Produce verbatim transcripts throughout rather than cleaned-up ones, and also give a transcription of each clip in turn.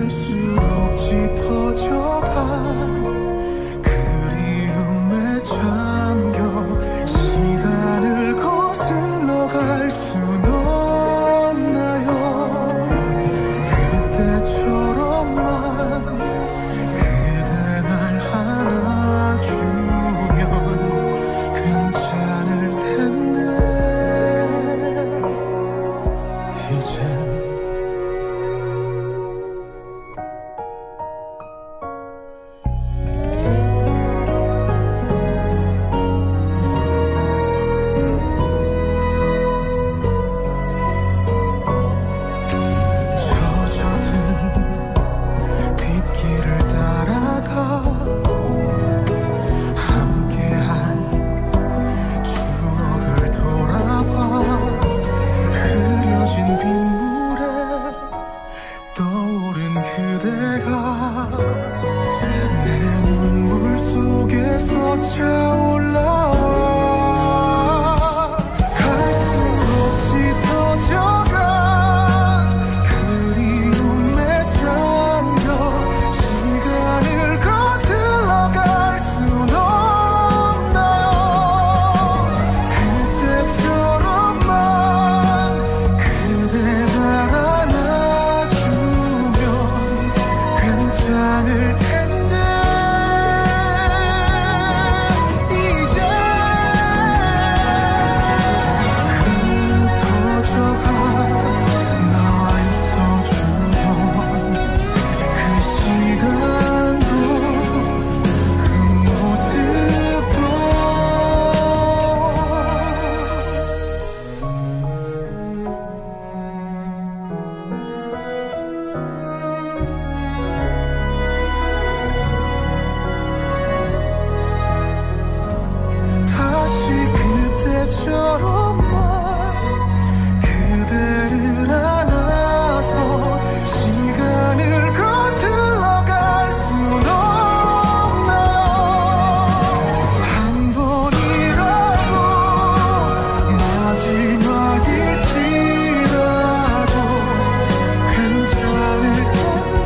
갈수록 짙어져가 그리움에 잠겨 시간을 거슬러 갈 순 없나요? 그때처럼만 그대 날 안아주면 괜찮을 텐데 이젠 차올라와 갈수록 짙어져가 그리움에 잠겨 시간을 거슬러 갈 순 없나요? 그때처럼만 그대 날 안아주면 괜찮을 텐데 처럼만 그대를 안아서 시간을 거슬러 갈 순 없나요? 한 번이라도 마지막일지라도 괜찮을 텐데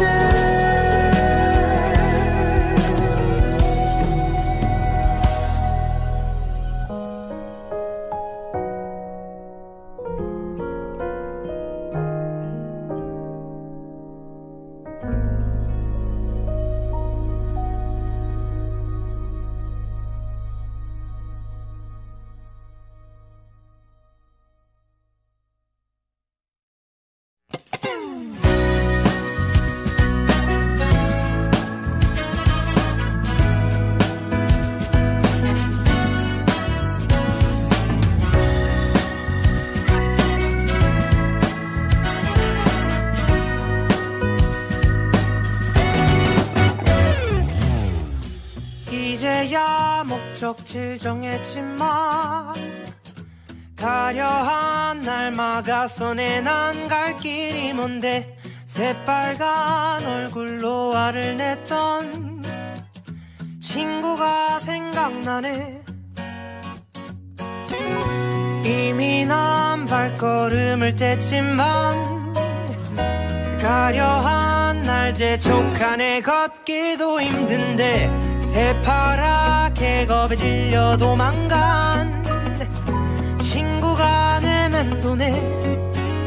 이제야 목적지를 정했지만 가려한 날 막아서 내 난 갈 길이 뭔데 새빨간 얼굴로 화를 냈던 친구가 생각나네. 이미 난 발걸음을 뗐지만 가려한 날 재촉하네. 걷기도 힘든데 새파랗게 겁에 질려 도망간 친구가 내면도네.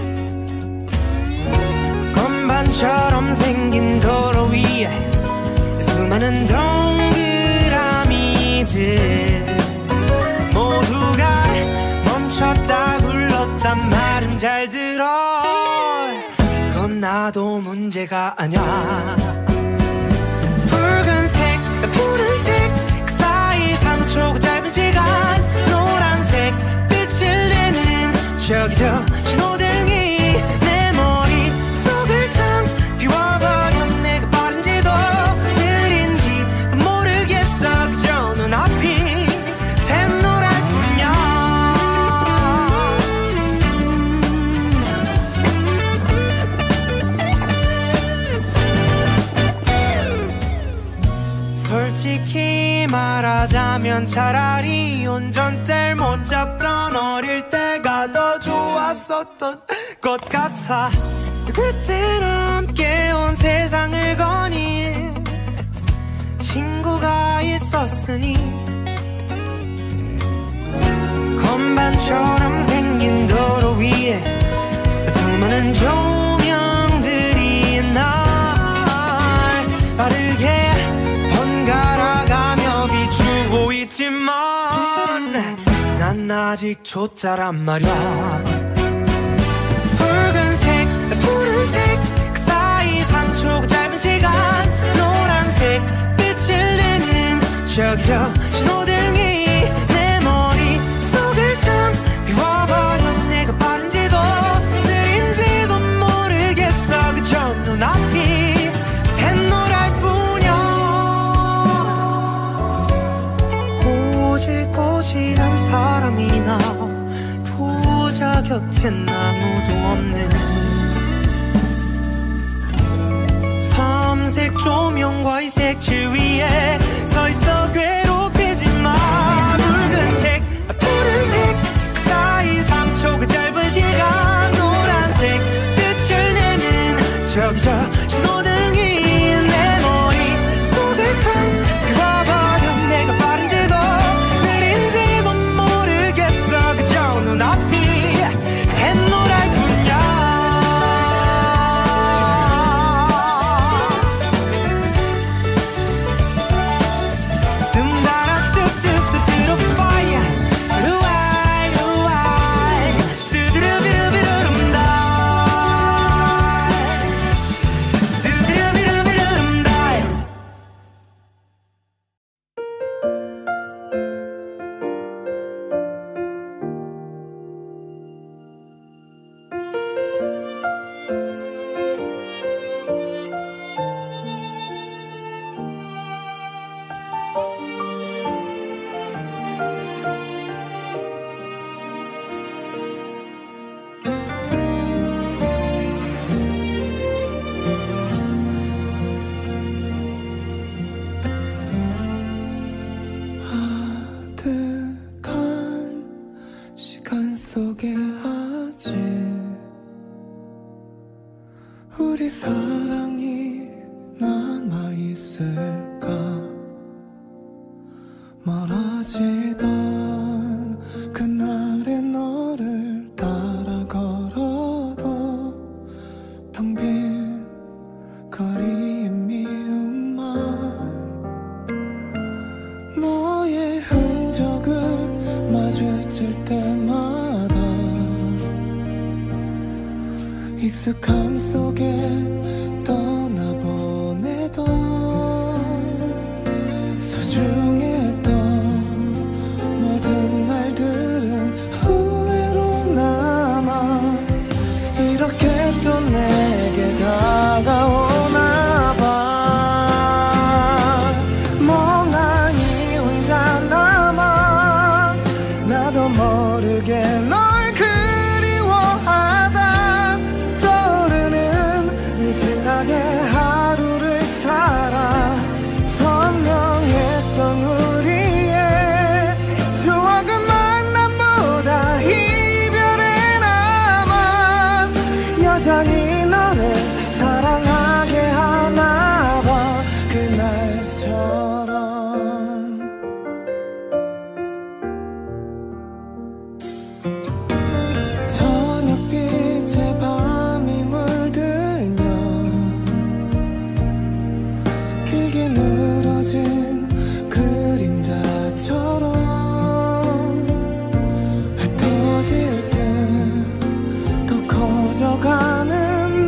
건반처럼 생긴 도로 위에 수많은 동그라미들 모두가 멈췄다 굴렀단 말은 잘 들어. 그건 나도 문제가 아냐. 붉은색 푸른색 그 사이 삼 초 짧은 시간 노란색 빛을 내는 저기 저 신호등이 내 머릿속을 탕 비워버렸네. 그 빠른지도 느린지 모르겠어. 그저 눈앞이 샛노랄 뿐이야. 솔직히 말하자면 차라리 운전대를 못 잡던 어릴 때가 더 좋았었던 것 같아. 그때는 함께 온 세상을 거닌 친구가 있었으니 건반처럼 생긴 도로 위에 수많은 조명들이 날 빠르게 번갈아가며 비추고 있지만 난 아직 초짜란 말야. 붉은색, 푸른색 그 사이 삼 초 짧은 시간 노란색 빛을 내는 저기저 신호등이 내 머릿속을 텅 비워버려. 내가 빠른지도 느린지도 모르겠어. 그저 눈앞이 샛노랄 뿐이야. 꼬질꼬질한 사람이나 부자 곁엔 아무도 없는 삼색 조명과 이 색칠 위에 서있어 괴롭히지 마. 붉은색, 푸른색 그 사이 삼 초 그 짧은 시간 노란색 빛을 내는 저기저 신호등이 내 머릿속을 텅 비워버려. 내가 빠른지도 느린지도 모르겠어. 그저 눈앞이 샛노랄 뿐이야. 우리 사랑이 남아있을까. 멀어지던 그날의 너를 따라 걸어도 텅 빈 거리의 미움만 너의 흔적을 마주칠 때마다 익숙함 속에 떠나보내던 소중했던 모든 날들은 후회로 남아. 이렇게 또 내게 다가오나봐. 멍하니 혼자 남아. 나도 모르게 널 하루를 살아. 선명했던 우리의 추억은 만남보다 이별에 남아. 여전히 너를 사랑하게 하나봐. 그날처럼 저녁빛에 밤이 물들며 길게 늘어진 그림자처럼 흩어질 듯 더 커져가는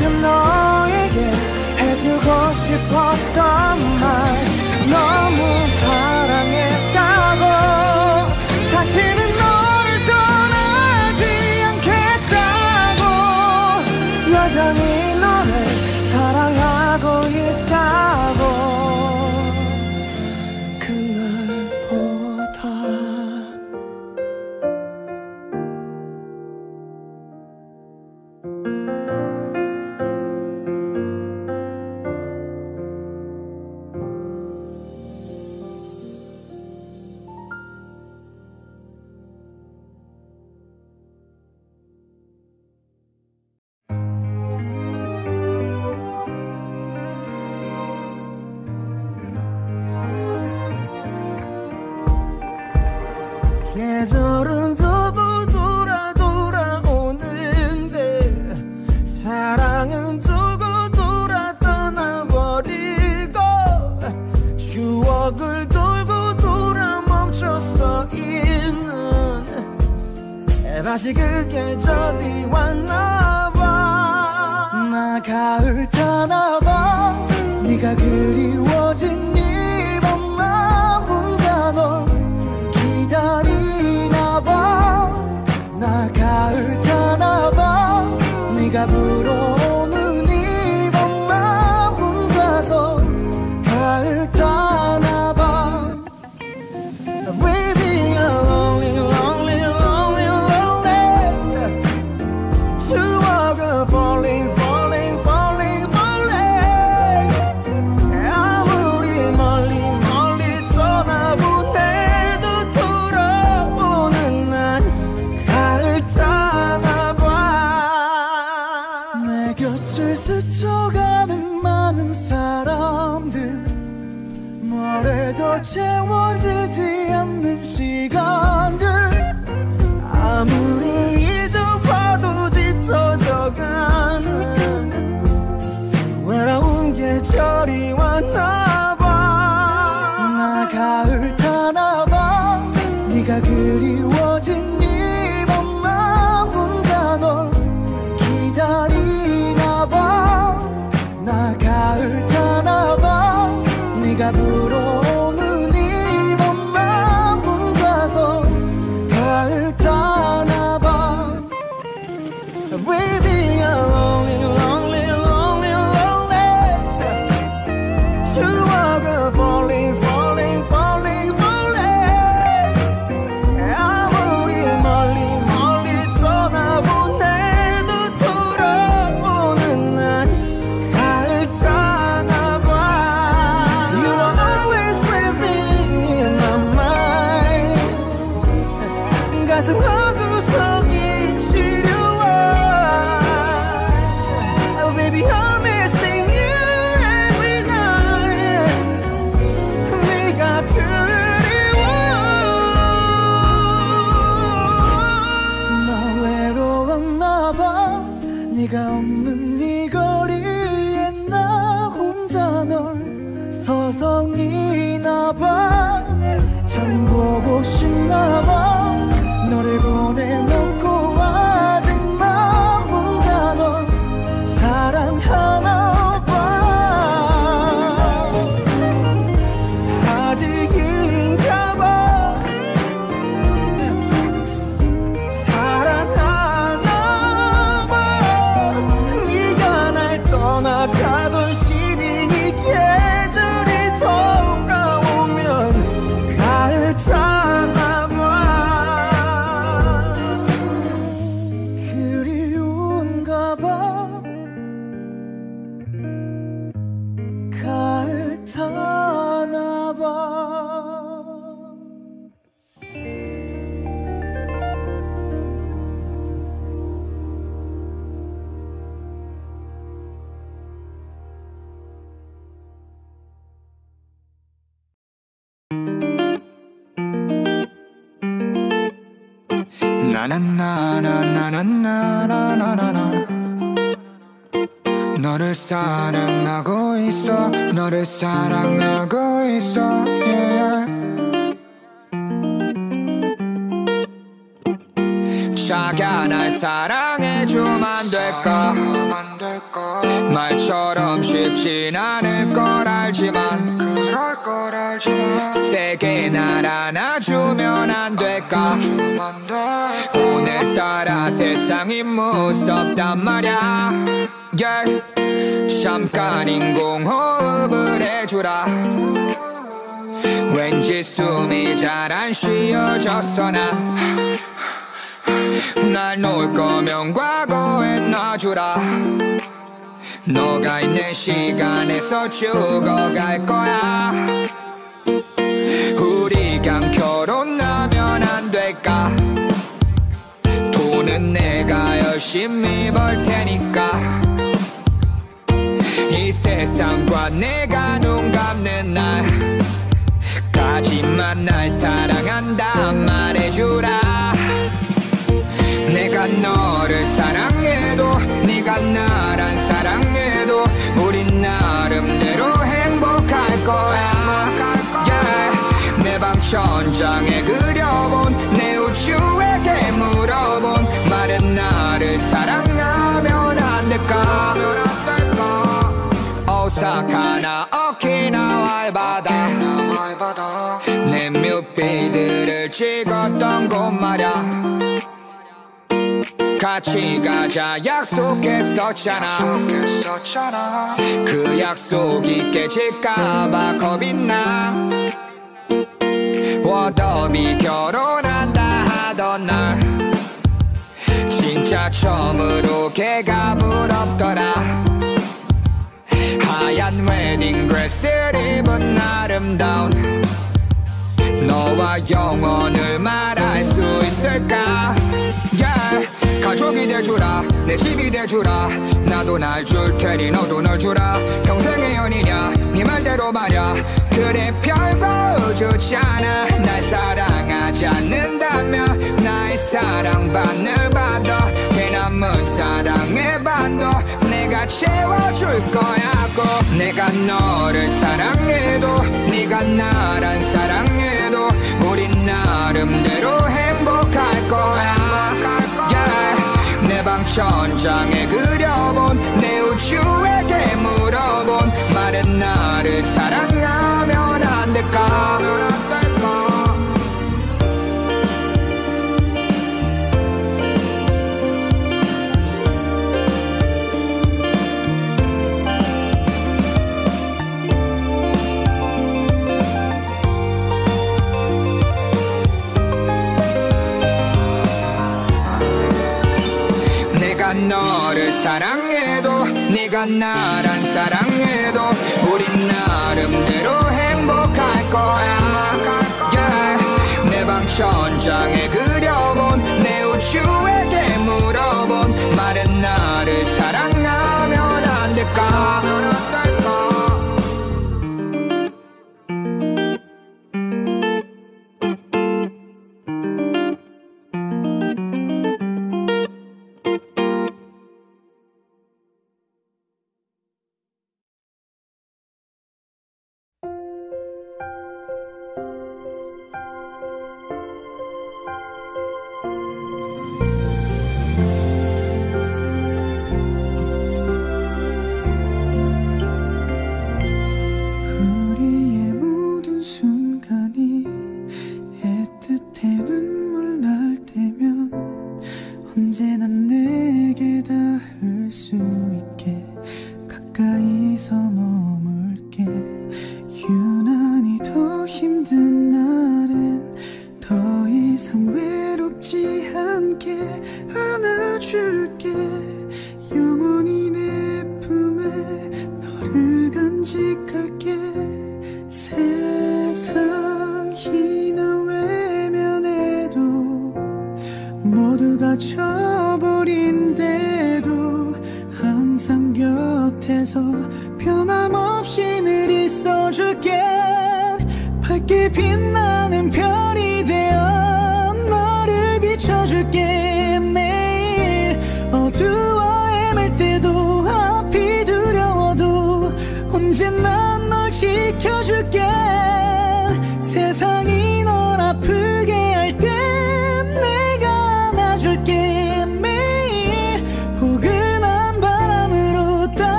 때쯤 너에게 해주고 싶었던 말 너무 사랑했다고 다시는 너를 떠나지 않겠다고 여전히 너를 사랑하고 있다고 그날보다 계절은 두고 돌아 돌아오는데 사랑은 두고 돌아 떠나버리고 추억을 돌고 돌아 멈춰서 있는 다시 그 계절이 왔나봐 나 가을 타나봐 네가 그리워진 이밤 나 혼자 널 기다리나봐 나 가을 타나봐 네가 불어오는 이밤 나 혼자서 가을 타나봐 Baby I'm lonely lonely lonely lonely 추억은 falling falling falling falling 아무리 멀리 멀리 떠나보내도 돌아오는 난 가을 타나봐 내 곁을 스쳐가는 많은 사람들 뭐래도 채워지지 않는 시간들 아무리 잊어봐도 짙어져가는 외로운 계절이 왔나봐 나 가을 타나봐 네가 그리워진 이밤 나 혼자 널 기다리나봐 나 가을 타나봐 네가 불어오는 이밤 나 혼자서 가을 타나봐 Baby I'm lonely lonely lonely lonely 추억은 falling falling falling falling 아무리 멀리 멀리 떠나보내도 돌아오는 난 가을 타나봐 You are always breathing in my mind 가슴 한구석이 시려워 Oh baby I'm missing you every night 네가 그리워 나 외로웠나봐 네가 없는 이 거리에 나 혼자 널 서성이나봐 참 보고 싶나봐 너를 보내놓고 아직 나 혼자 널 사랑하나봐 아직인가봐 사랑하나봐 네가 날 떠나가던 시린 이 계절이 돌아오면 가을 타나봐 그리운가봐 가을 타나봐 나나나나나나나나나나 너를 사랑하고 있어 너를 사랑하고 있어 yeah. 자기야 날 사랑해 말해주면 안 될까. 말처럼 쉽진 않을 걸 알지만 그럴 걸 알지만 세게 날 안아주면 안 될까. 오늘따라 세상이 무섭단 말야. yeah. 잠깐 인공호흡을 해주라. 왠지 숨이 잘 안 쉬어졌어. 난 날 놓을 거면 과거에 놔주라. 너가 있는 시간에서 죽어갈 거야. 우리 그냥 결혼하면 안 될까. 돈은 내가 열심히 벌 테니까. 이 세상과 내가 눈 감는 날까지만 날 사랑한다 말해주라. 내가 너를 사랑해도 네가 날 안 사랑해도 우린 나름대로 행복할 거야. yeah. 내 방 천장에 그려본 내 우주에게 물어본 말은 나를 사랑하면 안 될까. 오사카나 오키나와의 바다 내 뮤비들을 찍었던 곳 말야. 같이 가자 약속했었잖아. 그 약속이 깨질까봐 겁이 나. 워더비 결혼한다 하던 날 진짜 처음으로 걔가 부럽더라. 하얀 웨딩드레스를 입은 아름다운 너와 영원을 말할 수 있을까. yeah. 가족이 돼주라. 내 집이 돼주라. 나도 날 줄 테니 너도 널 주라. 평생의 연이냐 네 말대로 말야. 그래 별거 좋잖아. 날 사랑하지 않는다면 나의 사랑받는 받아. 해남은 사랑의 반도 내가 채워줄 거야고. 내가 너를 사랑해도 네가 날 안 사랑해도 우린 나름대로 행복할 거야. yeah. 내 방 천장에 그려본 내 우주에게 물어본 말은 나를 사랑하면 안 될까. 내가 너를 사랑해도 네가 날 안 사랑해도 우린 나름대로 행복할 거야. yeah. 내 방 천장에 그려본 내 우주에게 물어본 말은 나를 사랑하면 안 될까.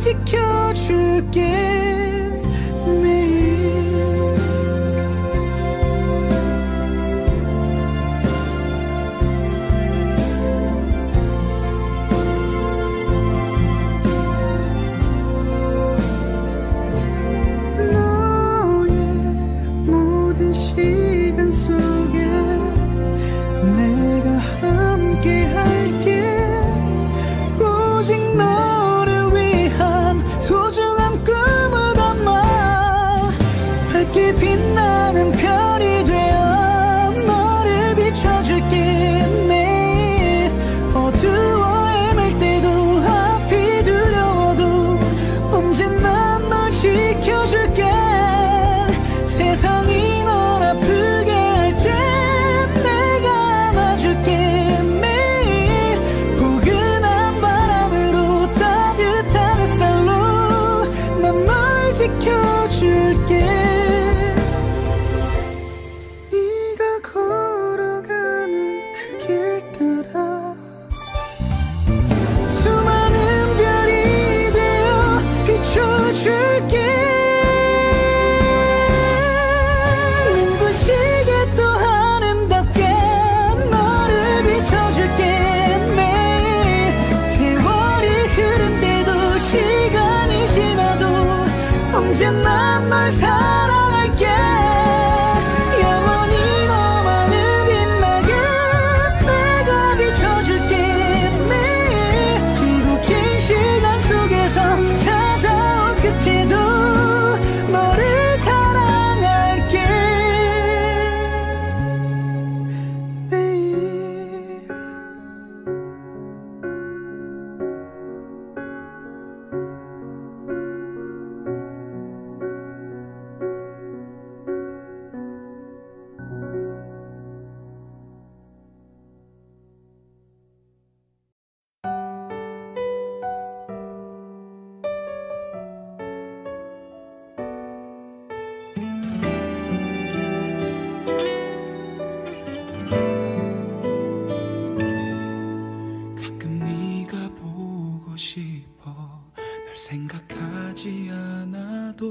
지켜줄게 생각하지 않아도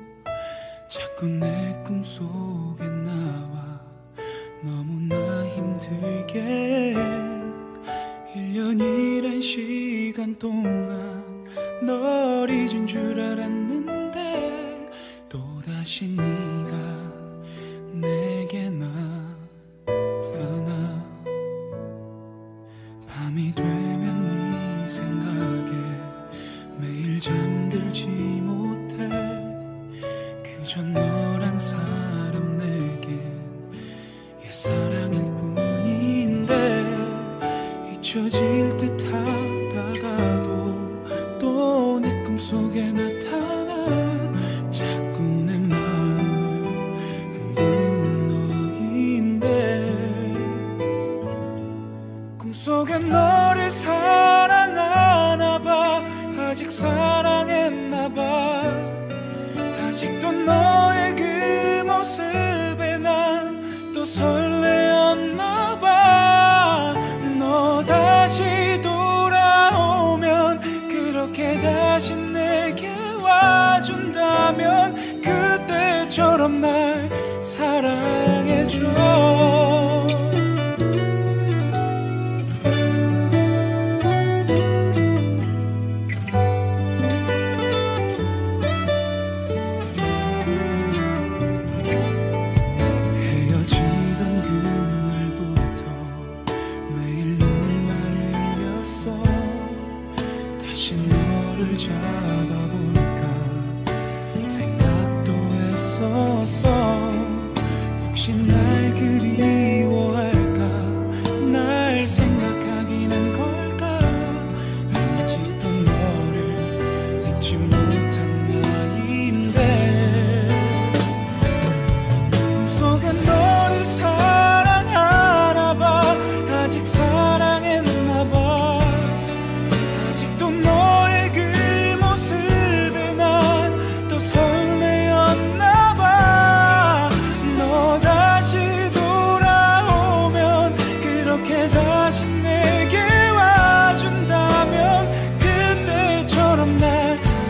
자꾸 내 꿈속에 나와 너무나 힘들게 일 년이란 시간 동안 널 잊은 줄 알았는데 또다시 네가 내게 나타나 밤이 되면 네 생각에 매일 잠들지 못해 그저 너란 사람 내겐 옛사랑일 뿐인데 잊혀질 듯 하다가도 또 내 꿈속에 나타나 자꾸 내 마음을 흔드는 너인데 꿈속에 너를 사랑하나봐 아직 사랑했나봐 아직도 너의 그 모습에 난 또 설레었나봐 너 다시 돌아오면 그렇게 다시 내게 와준다면 그때처럼 날 사랑해줘 잡아볼까 생각도 했었어 혹시 날 그리워할까 날 생각하긴 한 걸까 아직도 너를 잊지 못한 나인데 꿈속에 너를 사랑하나봐 아직 사랑했나봐 아직도 너의 그 다시 내게 와준다면 그때처럼 날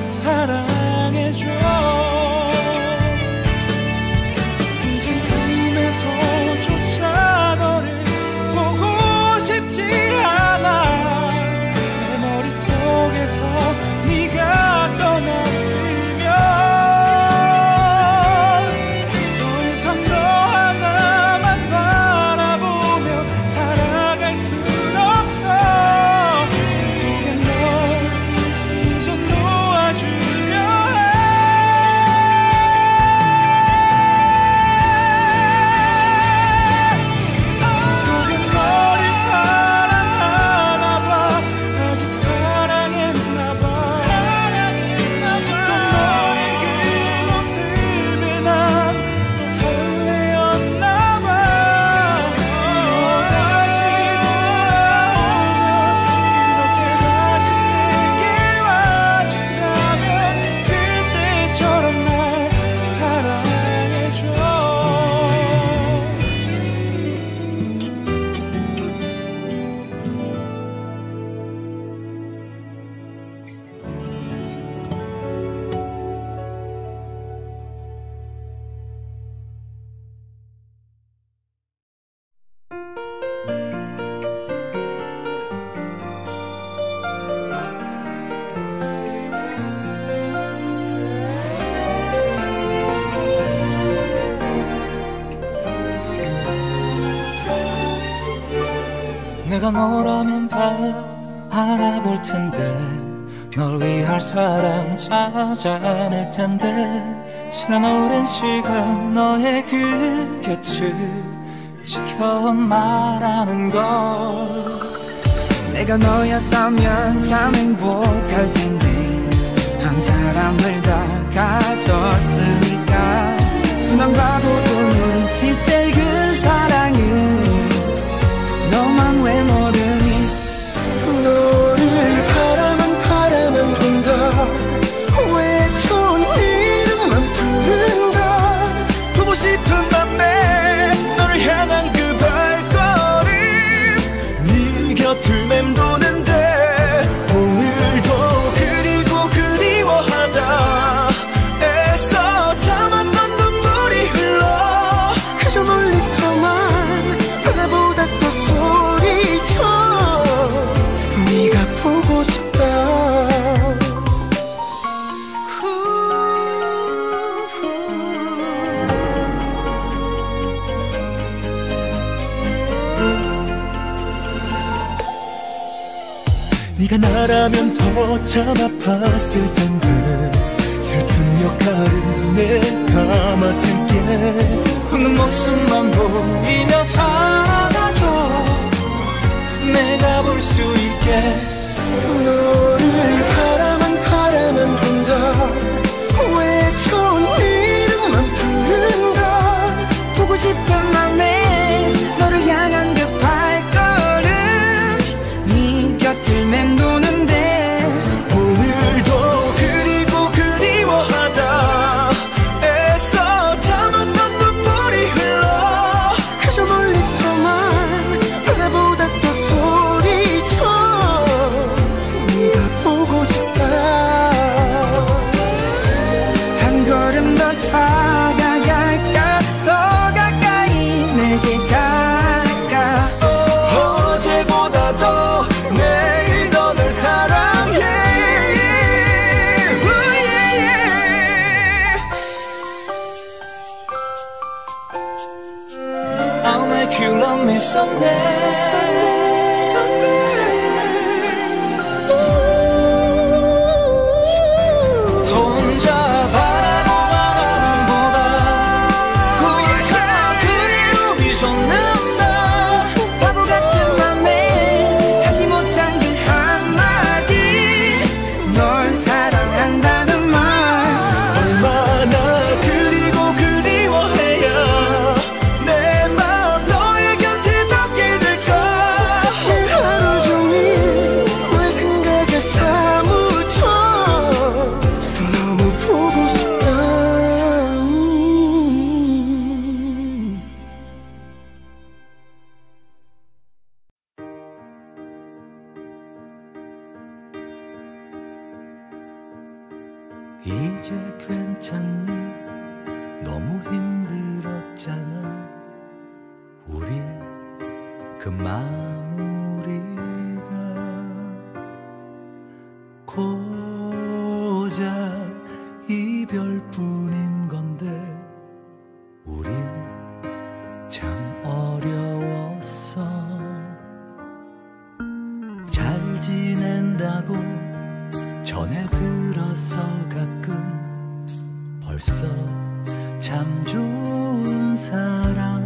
없지 않아. 내 머릿속에서 네가 떠났으면 더 이상 너 하나만 바라보며 살아갈 순 없어. 꿈속에 널 이제 놓아주려 해. 꿈속에 너를 사랑하나 봐. 아직 사랑했나 봐. 아직도 너의 그 모습에 난 더 설레었나 봐. 너 다시 돌아오면 그렇게 다시 내게 와준다면 그때처럼 날 사랑해줘. 내가 너라면 다 알아볼 텐데 널 위할 사람 찾아낼 텐데 지난 오랜 시간 너의 그 곁을 지켜온 나라는 걸. 내가 너였다면 참 행복할 텐데 한 사람을 다 가졌으니까 난 바보도 눈치챌 그 사랑은 너만 왜 모르니. 너를 바라만 바라만 본다. 외쳐온 이름만 부른다. 보고 싶은 맘에 너를 향한 그 발걸음 네 곁을 맴도는데 오늘도 그리고 그리워하다 애써 참았던 눈물이 흘러. 그저 멀리서만 바라보다 또 소리쳐 네가 보고 싶다. 네가 나라면 더 참 아팠을 텐데 슬픈 역할은 내가 맡을게. 웃는 모습만 보이며 살아가줘. 내가 볼 수 있게. 너를 바라만 바라만 본다. 외쳐온 이름만 부른다. 보고 싶은 맘에 너를 향한 그 발걸음 네 곁을 맴도는데 오늘도 그리고 그리워하다 애써 참았던 눈물이 흘러. 그저 멀리서만 바라보다 또 소리쳐 네가 보고 싶다. 한 걸음 더 다가갈까. 더 가까이 내게 가까. 어제보다 더 내일 더 널 사랑해. I'll make you love me someday. 혼자 바라보아만 보다 울컥 그리움이 솟는다. 바보 같은 맘에 하지 못한 그 한마디 널 사랑한다는 말. 얼마나 그리고 그리워해야 내 맘 너의 곁에 닿게 될까. 하루 종일 너의 생각에 사무쳐 너무 보고 싶다. 이제 괜찮니? 너무 힘들었잖아. 우리 그 마무리 고작 이별뿐인 건데 우린 참 어려웠어. 잘 지낸다고 전해 들었어. 가끔 벌써 참 좋은 사람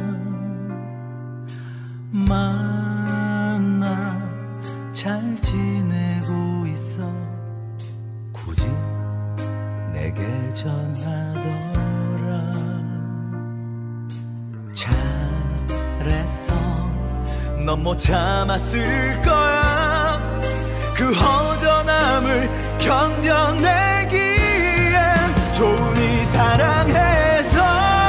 만나 잘 지내고 있어. 굳이 내게 전하더라. 잘했어. 넌 못 참았을 거야. 그 허전함을 견뎌내기엔 좋으니 사랑해서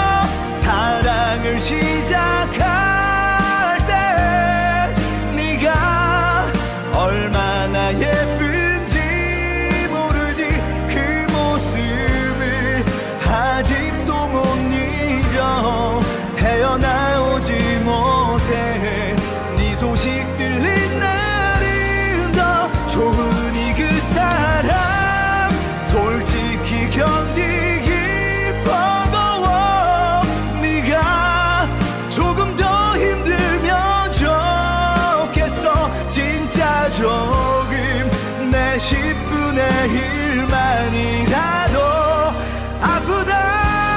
사랑을 시작할 때 네가 얼마나 예쁜지 모르지. 그 모습을 아직도 못 잊어. 헤어나오지 못해. 네 소식 들린 날은 더 좋으니 그 사람 솔직히 견디기 버거워. 네가 조금 더 힘들면 좋겠어. 진짜 조금 내 십분의 일만이라도 아프다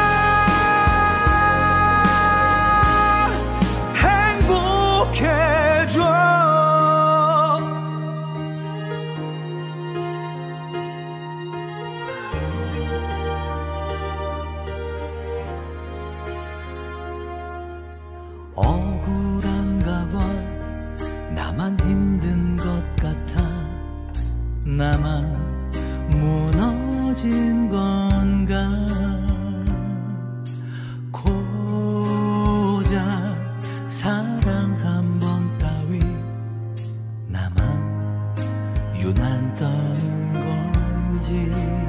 억울한가 봐. 나만 힘든 것 같아. 나만 무너진 건가. 고작 사랑 한 번 따위 나만 유난 떠는 건지.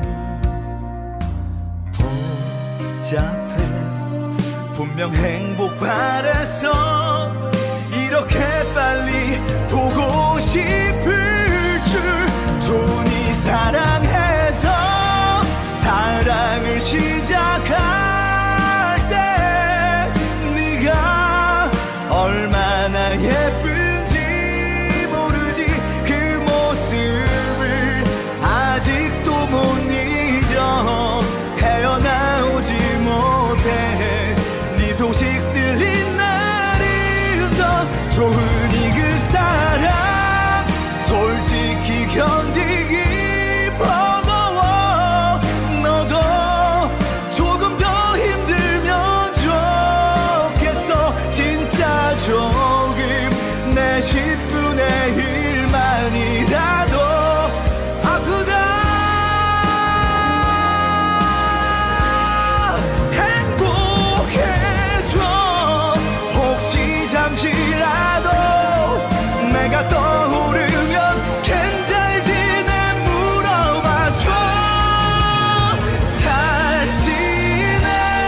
복잡해. 분명 행복 바랬어. 이렇게 빨리 보고 싶을 줄. 좋으니 사랑해서 사랑을 시작할 때 네가 얼마나 예쁜지 모르지. 그 모습을 아직도 못 잊어. 헤어나오지 못해. 네 소식 들린 날은 더 좋으니 그 사람 솔직히 견디기 버거워. 너도 조금 더 힘들면 좋겠어. 진짜 조금 내 십분의 일만이라도 아프다 잠시라도 내가 떠오르면 괜잘 지내 물어봐줘. 잘 지내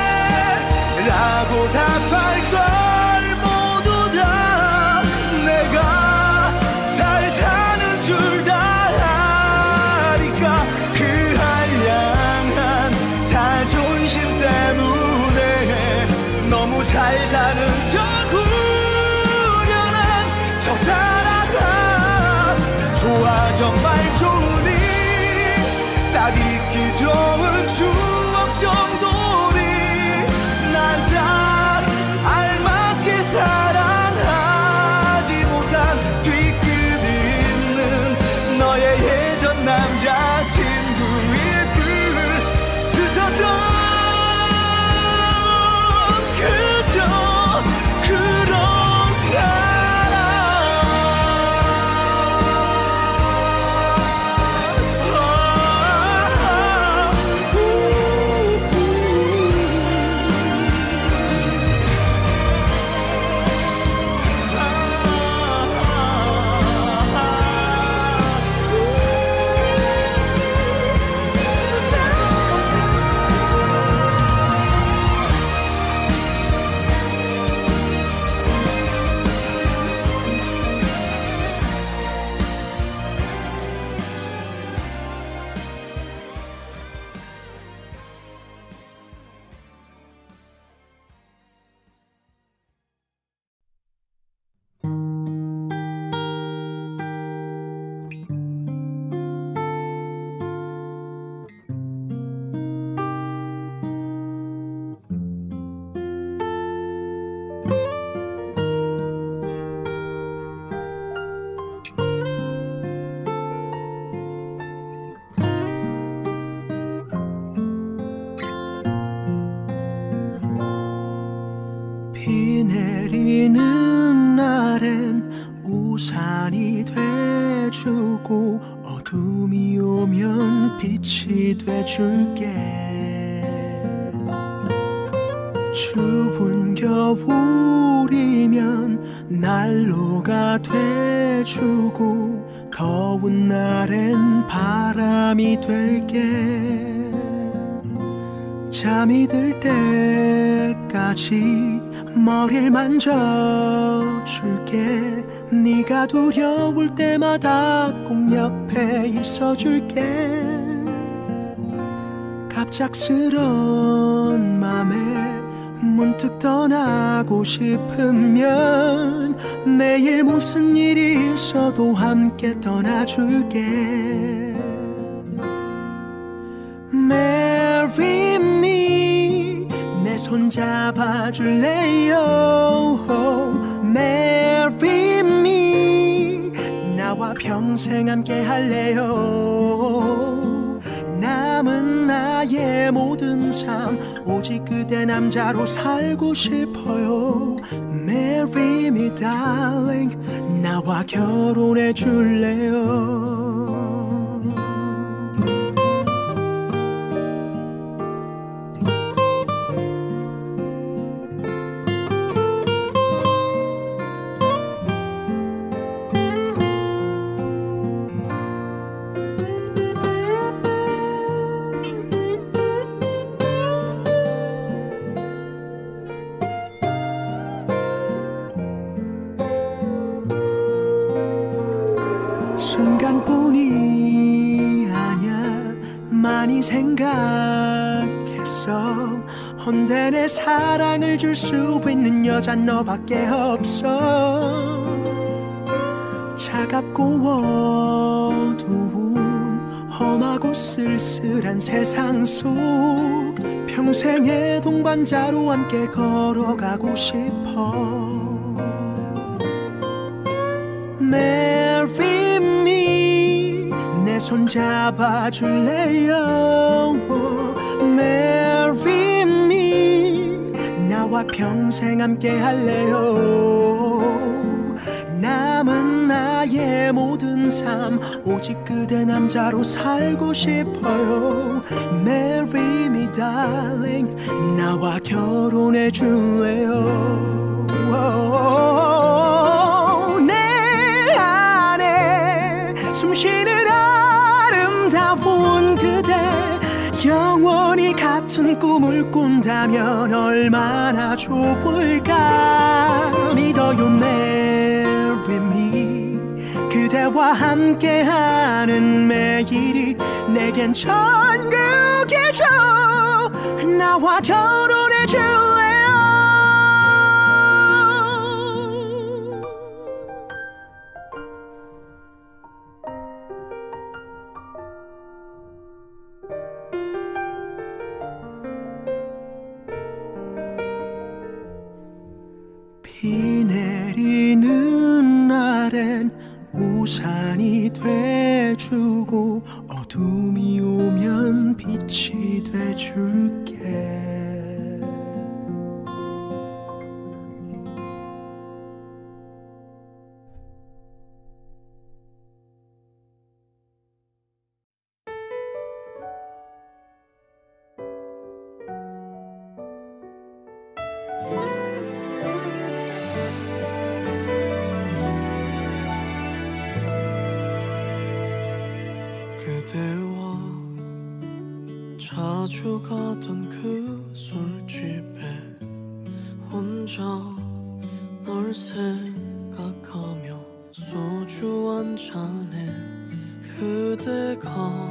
라고 답할 걸 모두 다 내가 잘 사는 줄 다 아니까. 그 한량한 자존심 때문에 너무 잘 사는 척 사랑아. 좋아 정말 좋으니 딱 잊기 좋은 추억 정도니 난 딱 알맞게 사랑하지 못한 뒤끝 있는 너의 예전 남자친구일 뿐. 스쳤던 그저 그런 사랑. 우산이 돼주고 어둠이 오면 빛이 돼줄게. 추운 겨울이면 난로가 돼주고 더운 날엔 바람이 될게. 잠이 들 때까지 머리를 만져줄게. 네가 두려울 때마다 꼭 옆에 있어줄게. 갑작스런 맘에 문득 떠나고 싶으면 내일 무슨 일이 있어도 함께 떠나줄게. Marry me, 내 손 잡아줄래요? Marry me, 나와 평생 함께 할래요? 남은 나의 모든 삶 오직 그대 남자로 살고 싶어요. Marry me darling, 나와 결혼해 줄래요? 순간뿐이 아냐 많이 생각했어. 헌데 내 사랑을 줄 수 있는 여잔 너밖에 없어. 차갑고 어두운 험하고 쓸쓸한 세상 속 평생의 동반자로 함께 걸어가고 싶어. Marry me, 내 손 잡아줄래요? Marry me, 나와 평생 함께 할래요? 남은 나의 모든 삶 오직 그대 남자로 살고 싶어요. Marry me darling, 나와 결혼해 줄래요? 숨쉬는 아름다운 그대 영원히 같은 꿈을 꾼다면 얼마나 좋을까. 믿어요 Marry me, 그대와 함께하는 매일이 내겐 천국이죠. 나와 결혼해 줄래요? 비 내리는 날엔 우산이 돼주고 어둠이 오면 빛이 돼줄게. 그대와 자주 가던 그 술집에 혼자 널 생각하며 소주 한 잔에 그대가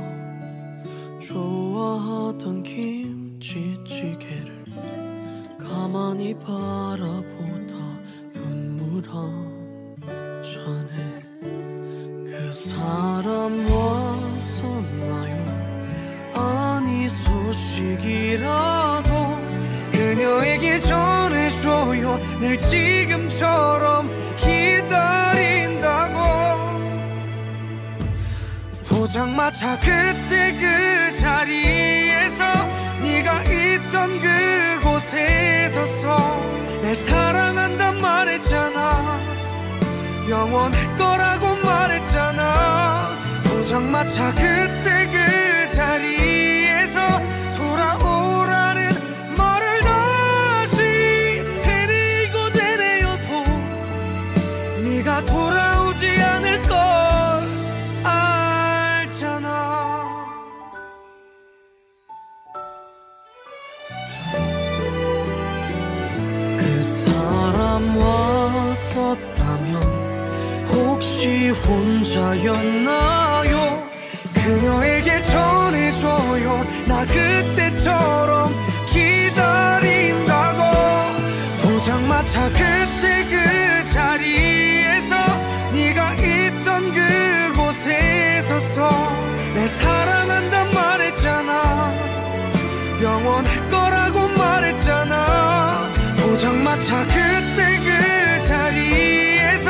좋아하던 김치찌개를 가만히 바라보다 눈물 한 잔에 그 사람 왔었나요? 아니 소식이라도 그녀에게 전해줘요. 늘 지금처럼 기다린다고. 포장마차 그때 그 자리에서 네가 있던 그곳에 서서 날 사랑한단 말했잖아. 영원할 거라고 말했잖아. 포장마차 그때 그 자리에서 돌아오라는 말을 다시 되뇌이고 되뇌어도 네가 돌아오지 않을 걸 알잖아. 그 사람 왔었다면 혹시 혼자였나요? 그녀에게 전해줘요. 나 그때처럼 기다린다고. 포장마차 그때 그 자리에서 네가 있던 그곳에 서서 날 사랑한단 말했잖아. 영원할 거라고 말했잖아. 포장마차 그때 그 자리에서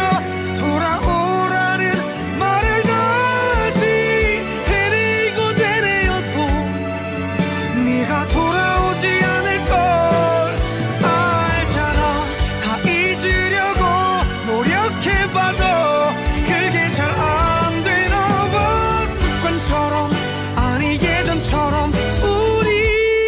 돌아오라는 말을 다시 되뇌이고 되뇌어도 네가 돌아오지 않을 걸 알잖아. 다 잊으려고 노력해봐도 그게 잘 안 되나 봐. 습관처럼 아니 예전처럼 우리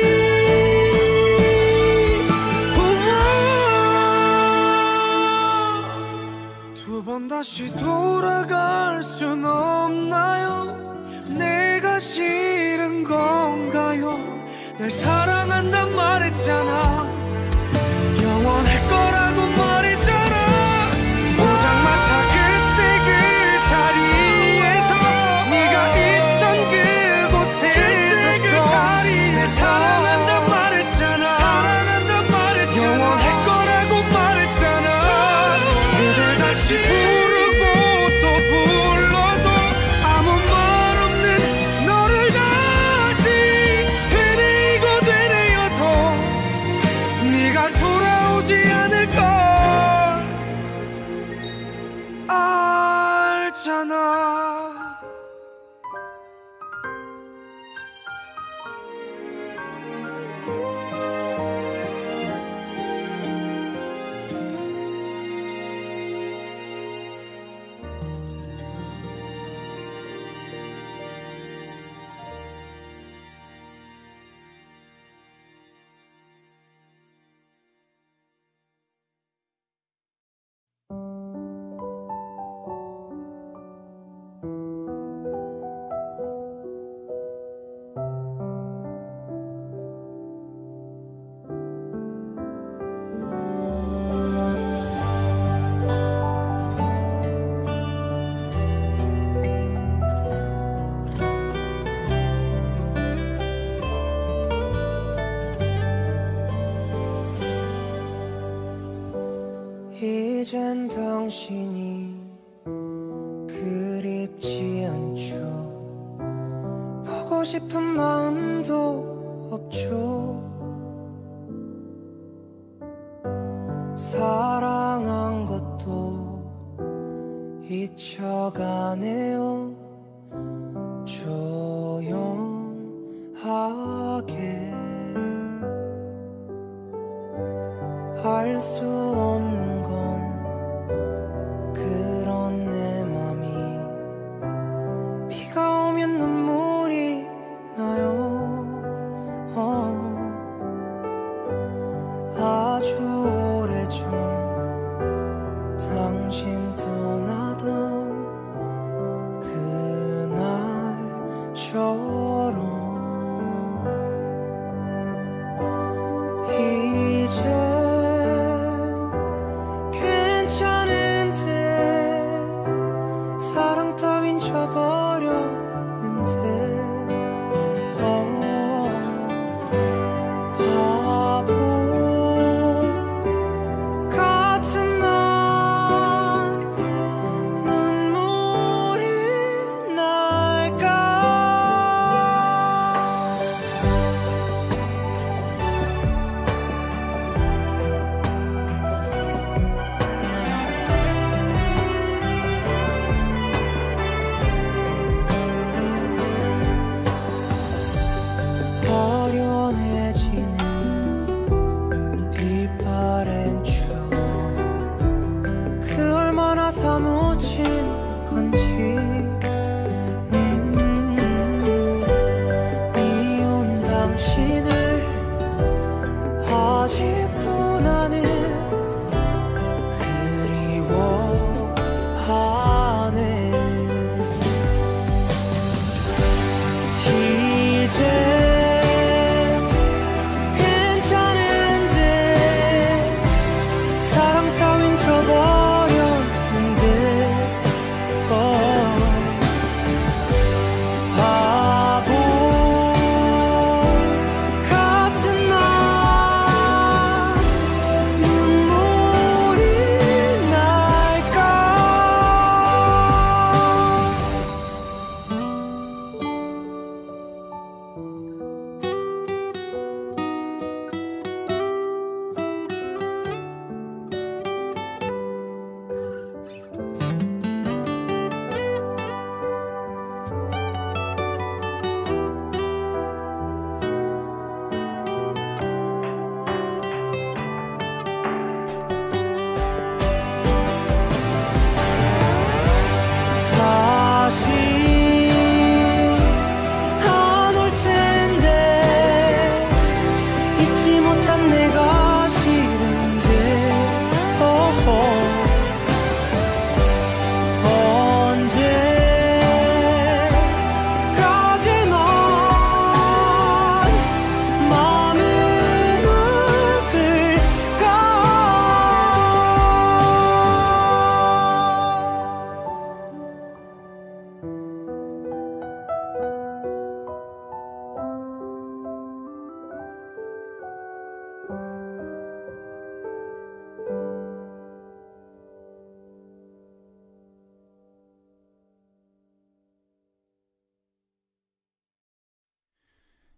두 번 다시 돌아갈 순 없나요? 내가 싫은 건가요? 날 사랑한단 말했잖아. 영원할 거라고 말했잖아. 포장마차 그때 그 자리에서 네가 있던 그곳에 서서 날 사랑한단 말했잖아. 사랑한단 말했잖아. 영원할 거라고 말했잖아. 그댈 다시 부르고 또 불러도 아무 말 없는 너를 다시 되뇌이고 되뇌어도 네가 돌아오지 않을 걸 알잖아. 이젠 당신이 그립지 않죠. 보고 싶은 마음도 없죠. 사랑한 것도 잊혀가네요. 조용하게 알 수 없는 건 그런 내 맘이 비가 오면 눈물이 나요. 어. 아주 오래전 당신 떠나던 그날처럼 이제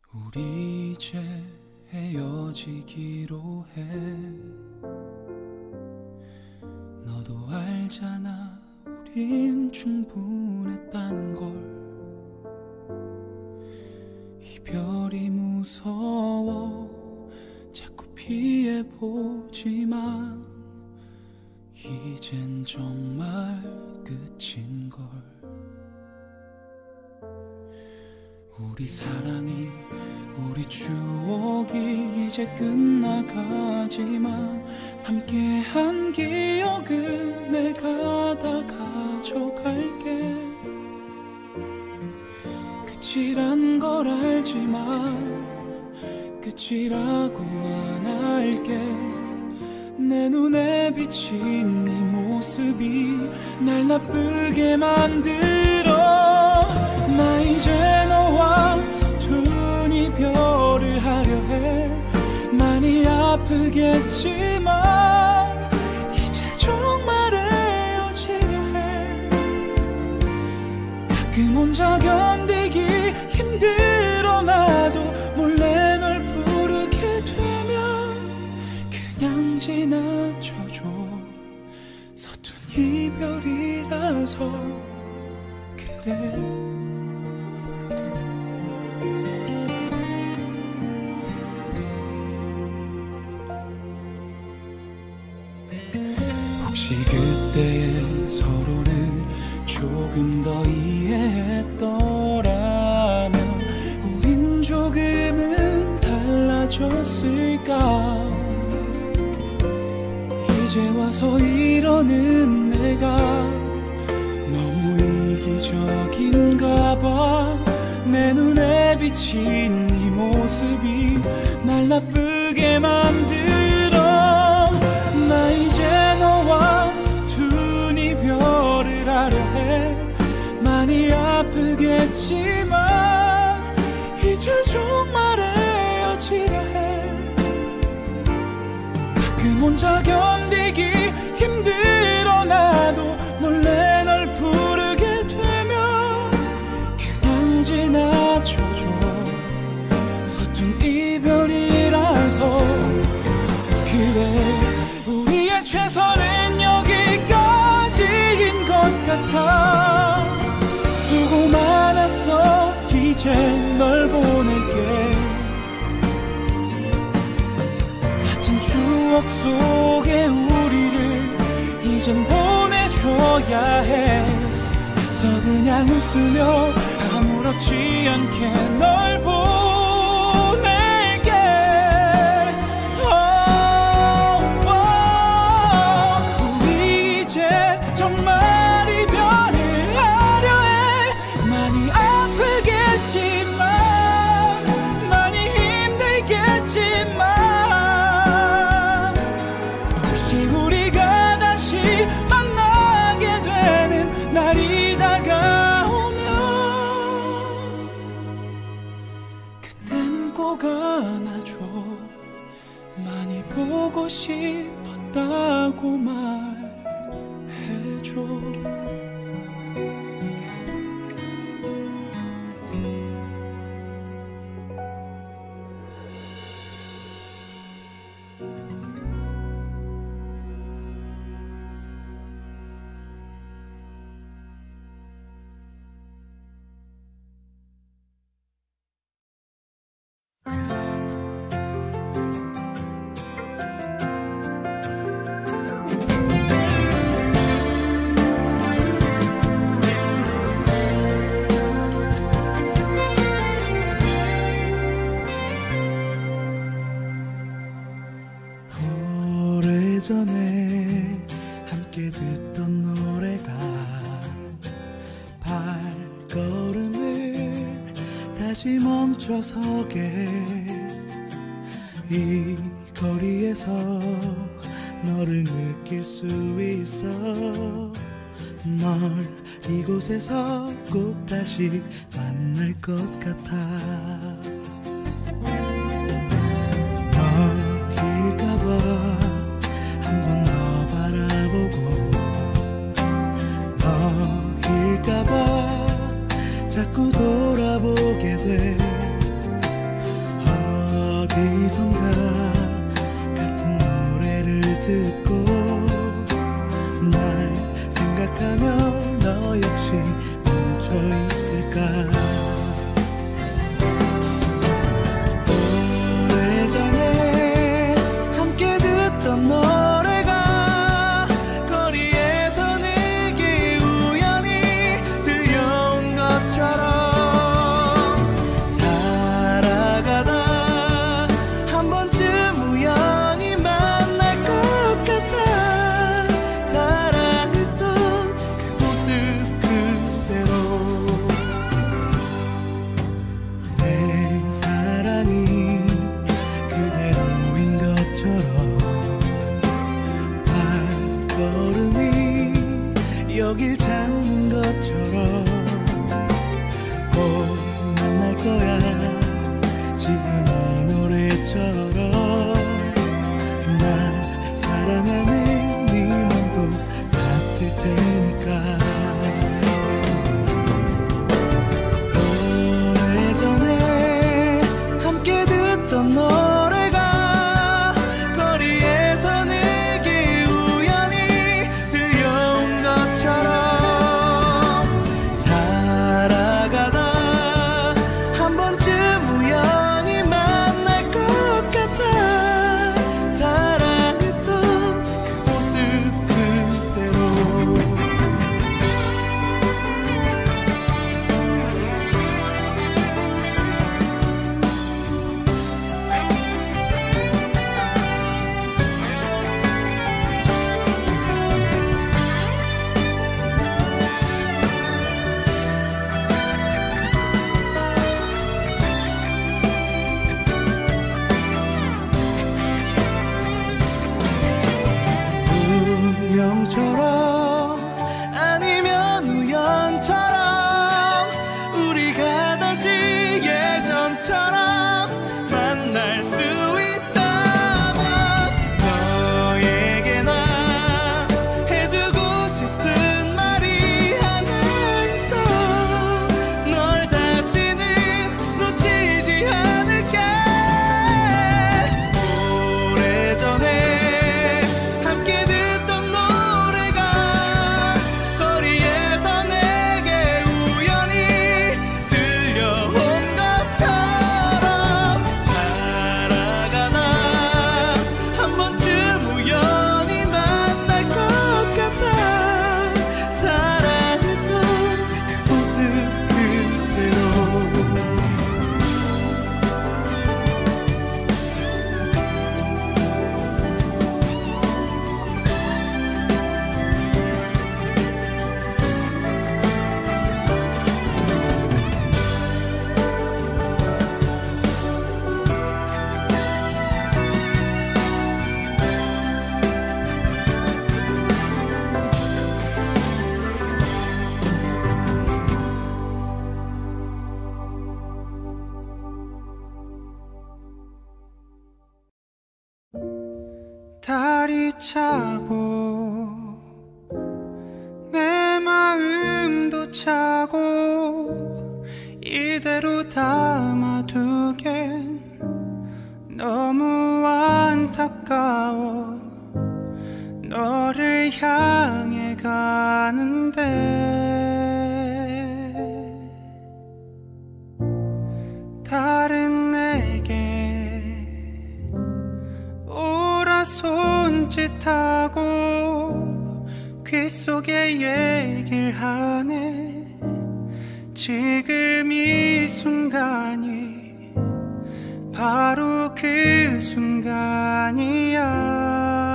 우리 이제 헤어지기로 해. 너도 알잖아 우린 충분했다는 걸. 이별이 무서워 자꾸 피해보지만 이젠 정말 끝인걸. 우리 사랑이 우리 추억이 이제 끝나가지만 함께한 기억은 내가 다 가져갈게. 끝이란 걸 알지만 끝이라고 안 할게. 내 눈에 비친 네 모습이 날 나쁘게 만들어. 나 이제 너와 서툰 이별을 하려 해. 많이 아프겠지만 이제 정말 헤어지려 해. 가끔 혼자 견디기 힘들어. 나도 몰래 널 부르게 되면 그냥 지나쳐줘. 서툰 이별이라서 그래. 혹시 그때의 서로를 조금 더 이해했더라면 우린 조금은 달라졌을까. 이제 와서 이러는 내가 너무 이기적인가 봐. 내 눈에 비친 네 모습이 날 나쁘게 만들어. 나 이제 너와 서툰 이별을 하려 해. 많이 아프겠지만 이제 정말 헤어지려 해. 가끔 혼자 견디기 힘들어. 나도 몰래 널 부르게 되면 그냥 지나쳐줘. 서툰 이별이라서 그래. 우리의 최선은 여기까지인 것 같아. 수고 많았어. 이제 널 보낼게. 같은 추억 속에 우리를 이젠 보내줘야 해. 애써 그냥 웃으며 아무렇지 않게 널 보낼게. 우리 이제 정말 이별을 하려 해. 많이 아프겠지만 많이 힘들겠지만 혹시 우리가 다시 만나게 되는 날이 다가오면 그땐 꼭 안아줘. 많이 보고 싶었다고 말해줘. 오래전에 함께 듣던 노래가 발걸음을 다시 멈춰서게. 이 거리에서 너를 느낄 수 있어. 널 이곳에서 꼭 다시 만날 것 같아. 너일까봐 한번 더 바라보고 너일까봐 자꾸 돌아보게 돼. 어디선가 같은 노래를 듣고 날 생각하며 너 역시 멈춰 있을까. 오래전에 함께 듣던 노래가 거리에서 내게 우연히 들려온 것처럼 살아가다 한 번쯤 우연히 만날 것 같아. 사랑했던 그 모습 그대로 내 사랑이 그대로인 것처럼 발걸음이 여길 찾는 것처럼 꼭 만날 거야. 지금 이 노래처럼 날 사랑하는 네 맘도 같을 테니까. 오래전에 함께 듣던 노래가 거리에서 내게 우연히 들려온 것처럼 살아가다 한 번쯤 우연히 만날 것 같아. 사랑했던 그 모습 그대로 운명처럼 아니면 우연처럼 우리가 다시 예전처럼 만날 수 있다면 너에게나 해주고 싶은 말이 하나 있어. 널 다시는 놓치지 않을게. 오래전에 함께 듣던 노래가 거리에서 내게 우연히 들려온 것처럼 살아가다 한 번쯤 우연히 만날 것 같아. 사랑했던 그 모습 그대로 달이 차고 내 마음도 차고 이대로 담아두겐 너무 안타까워. 너를 향해 가는데 다른 내게 오라 손짓하고 귓속에 얘기를 하네. 지금 이 순간이 바로 그 순간이야.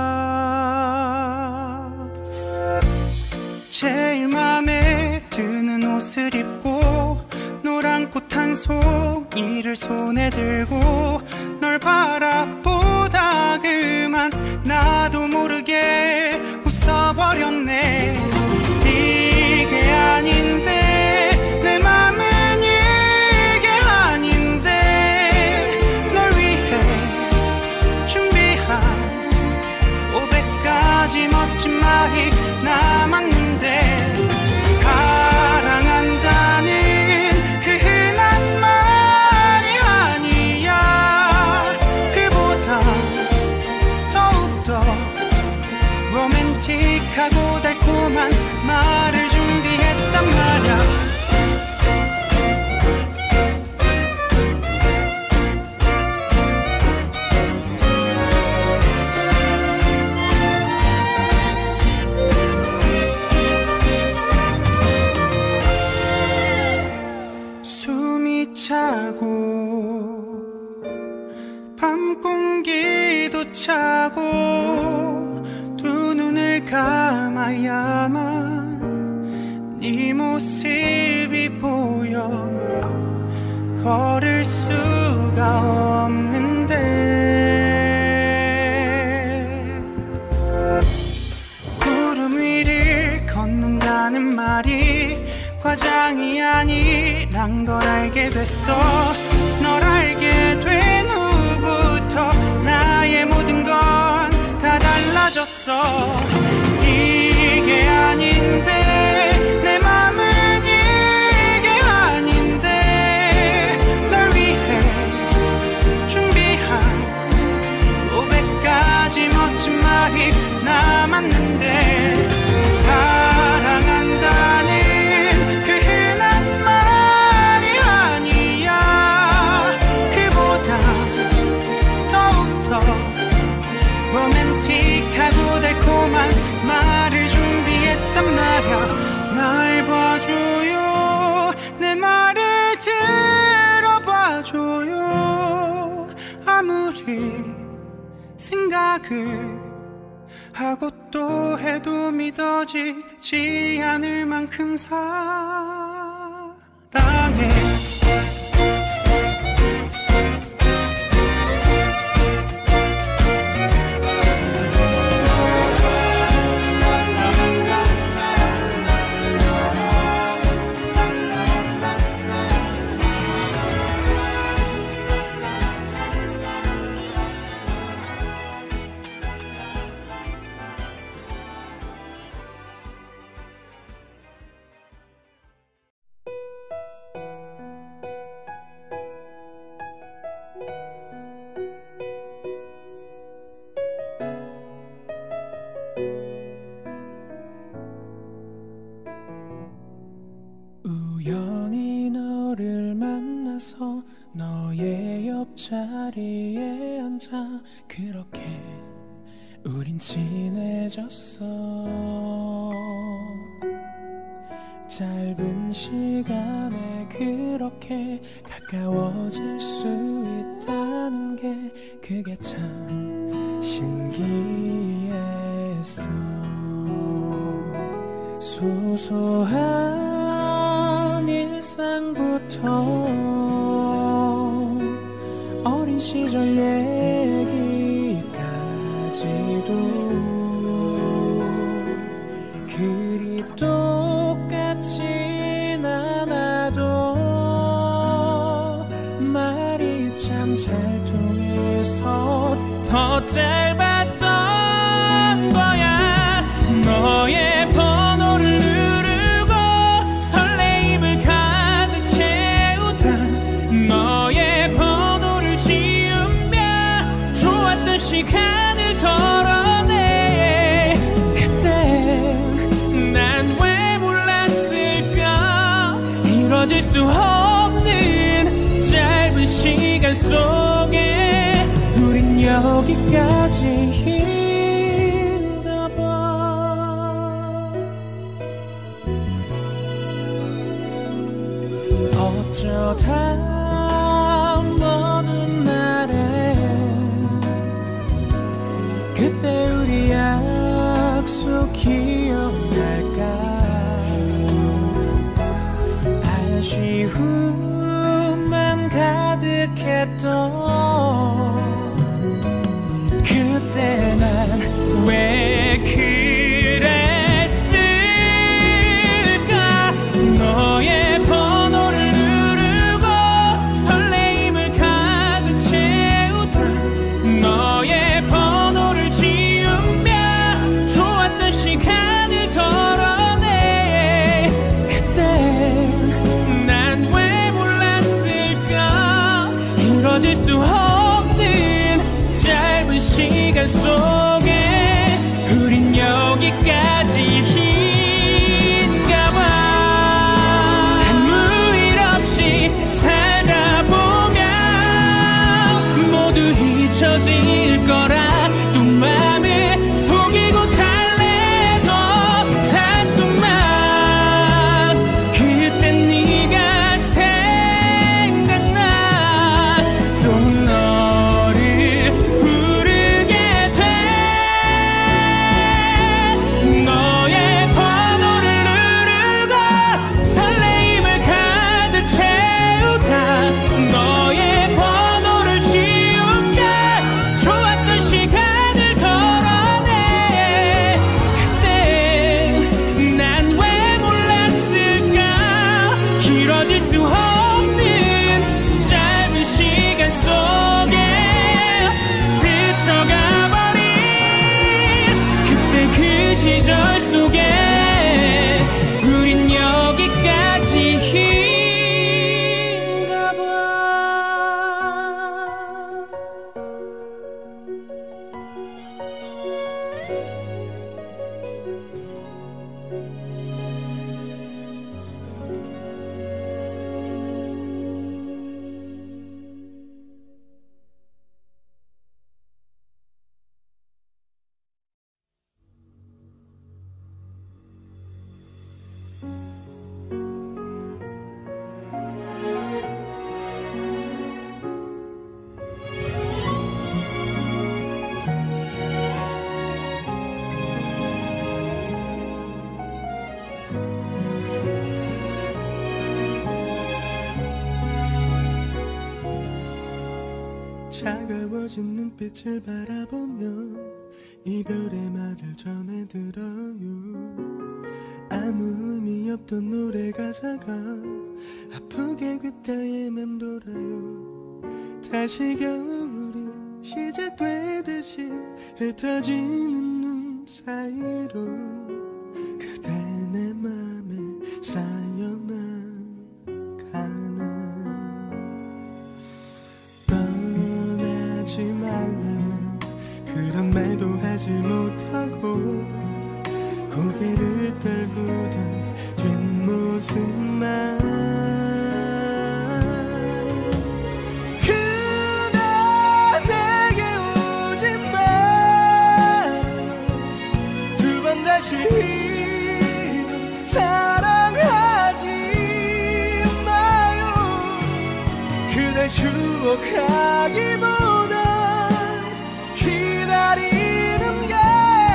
제일 맘에 드는 옷을 입고 노란 꽃 한 송이를 손에 들고 널 바라보다 그만 나도 모르게 웃어버렸네. 이게 아닌데 내 맘은 이게 아닌데 널 위해 준비한 오백 가지 멋진 말이 남았는데 사랑한다는 그 흔한 말이 아니야. 공기도 차고 두 눈을 감아야만 네 모습이 보여 걸을 수가 없는데 구름 위를 걷는다는 말이 과장이 아니란 걸 알게 됐어. 널 알게 된 후부터 나의 모든 건 다 달라졌어. 이게 아닌데 내 맘은 이게 아닌데 널 위해 준비한 오백 가지 멋진 말이 남았는데 사랑한다는 로맨틱하고 달콤한 말을 준비했단 말야. 날 봐줘요 내 말을 들어봐줘요. 아무리 생각을 하고 또 해도 믿어지지 않을 만큼 사랑해. 우연히 너를 만나서 너의 옆자리에 앉아 그렇게 우린 친해졌어. 짧은 시간에 그렇게 가까워질 수 있다는 게 그게 참 신기했어. 소소한 일상부터 어린 시절 얘기까지도 그리 똑같진 않아도 말이 참 잘 통해서 더 짧았던 거야. 너의 번호를 누르고 설레임을 가득 채우다 너의 번호를 지우며 좋았던 시간을 덜어내. 그땐 난 왜 몰랐을까. 이뤄질 수 없는 짧은 시간 속에 우린 여기까지 어쩌다 어느 날에 그때 우리 약속 기억날까. 아쉬움만 가득했던 그때 난 왜 그랬을까. 너의 번호를 누르고 설레임을 가득 채우다 너의 번호를 지우며 좋았던 시간을 덜어내. 그땐 난 왜 몰랐을까. 이뤄질 수 없는 짧은 시간 속에 우린 여 차가워진 눈빛을 바라보며 이별의 말을 전해들어요. 아무 의미 없던 노래 가사가 아프게 귓가에 맴돌아요. 다시 겨울이 시작되듯이 흩어지는 눈 사이로 그대 내 맘에 쌓여만 가는. 떠나지 말라는 그런 말도 하지 못하고 고개를 떨구던 뒷모습만. 그대 내게 오지 말아요. 두 번 다시 이런 사랑하지 마요. 그댈 추억하기보단 기다리는 게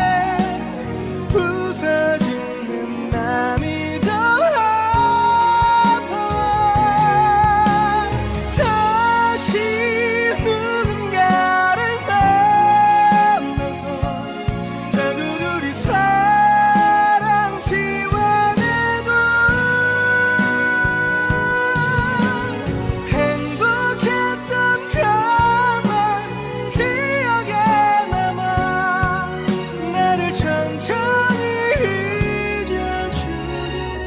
부서지는 맘이 더 아파. 다시 누군가를 만나서 결국 우리 사랑 지워내도 행복했던 것만 기억에 남아 나를 천천히 잊어주기를.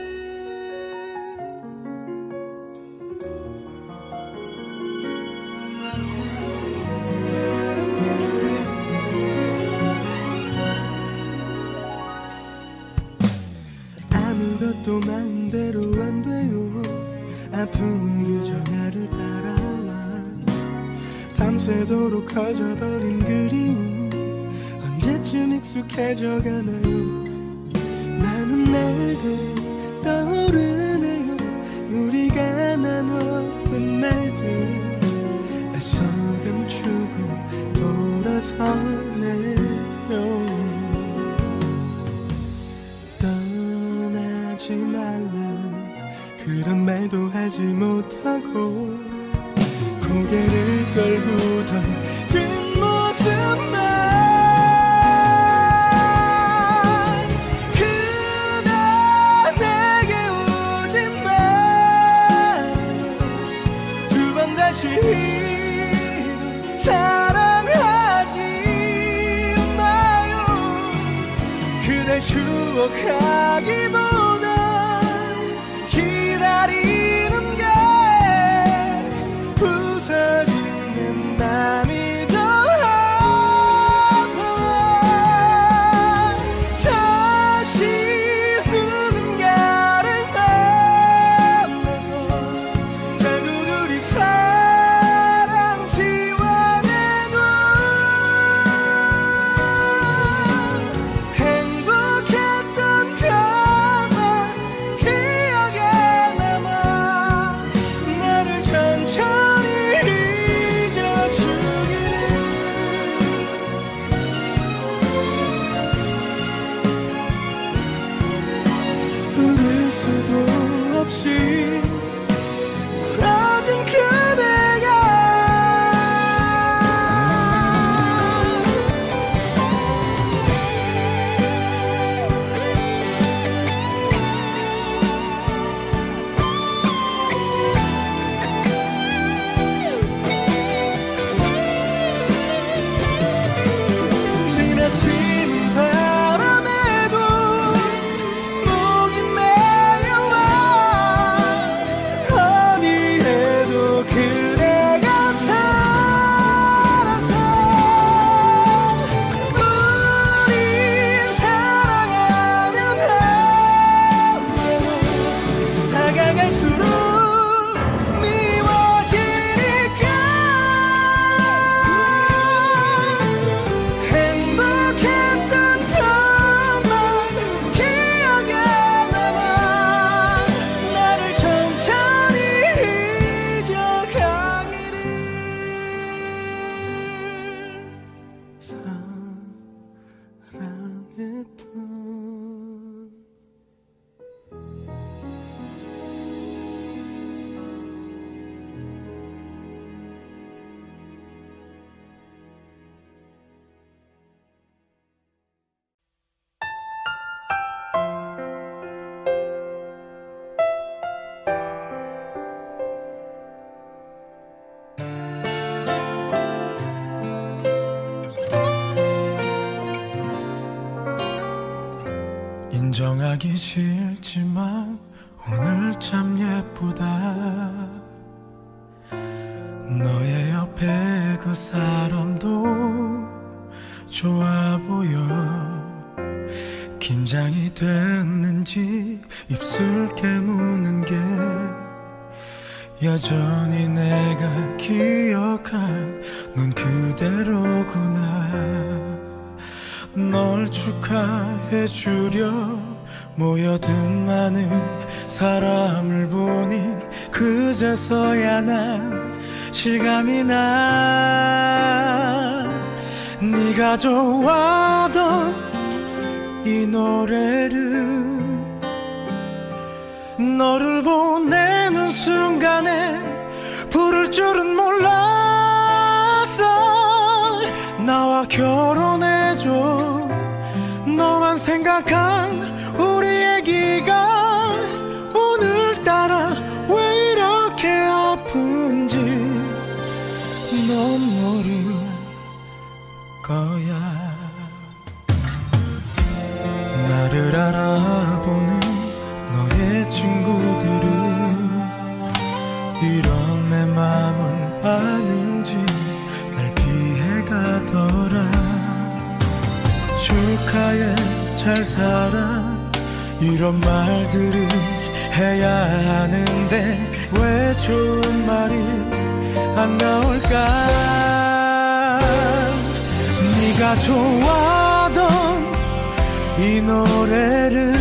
아무것도 마음대로 안 돼요. 아픔은 그저 나를 따라와. 밤새도록 커져버린 그리움 언제쯤 익숙해져 가나요. 많은 날들이 떠오르네요. 우리가 나눴던 말들 애써 감추고 돌아서네요. 떠나지 말라는 그런 말도 하지 못하고 고개를 떨구던 뒷모습만. 그대 내게 오지 말아요. 두 번 다시 이런 사랑하지 마요. 그댈 추억하기보단 기다리는 게 부서지는 맘이 더 아파. 다시 누군가를 만나서 결국 우리 사랑 지워내도 행복했던 말하기 싫지만 오늘 참 예쁘다. 너의 옆에 그 사람도 좋아 보여. 긴장이 됐는지 입술 깨무는 게 여전히 내가 기억한 넌 그대로구나. 널 축하해주려 모여든 많은 사람을 보니 그제서야 난 실감이 나. 네가 좋아하던 이 노래를 너를 보내는 순간에 부를 줄은 몰랐어. 나와 결혼해줘. 너만 생각한 우리 애기가 오늘따라 왜 이렇게 아픈지 넌 모를 거야. 나를 알아보는 너의 친구들은 이런 내 맘을 아는지 날 피해가더라. 축하해 잘 살아 이런 말들을 해야 하는데 왜 좋은 말이 안 나올까. 네가 좋아하던 이 노래를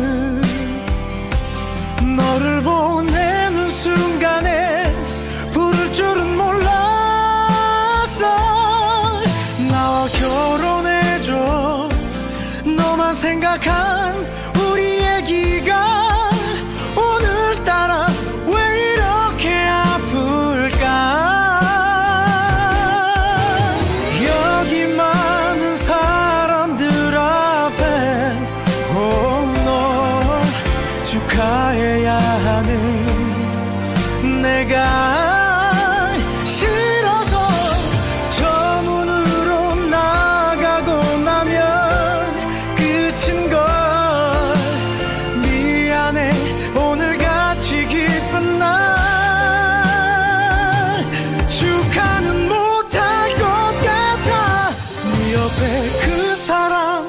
너를 보내는 순간에 부를 줄은 몰랐어. 나와 결혼해줘. 너만 생각한 우리 애기가 오늘따라 왜 이렇게 아플까. 여기 많은 사람들 앞에 널 축하해야 하는 내가 싫어서 저 문으로 나가고 나면 끝인 걸. 미안해 오늘같이 기쁜 날 축하는 못할 것 같아. 네 옆에 그 사람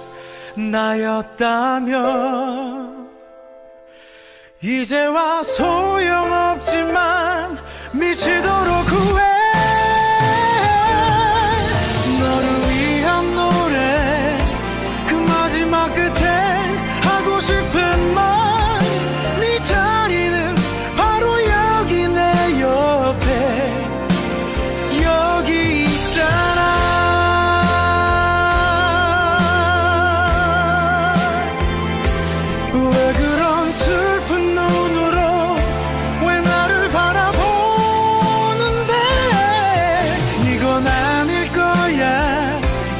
나였다면 이제와 소용없지만 미치도록 후회. 너를 위한 노래 그 마지막 끝에 하고 싶은 말. 네 자리는 바로 여기 내 옆에 여기 있잖아. 왜 그런 슬픈 눈으로 왜 나를 바라보는데. 이건 아닐 거야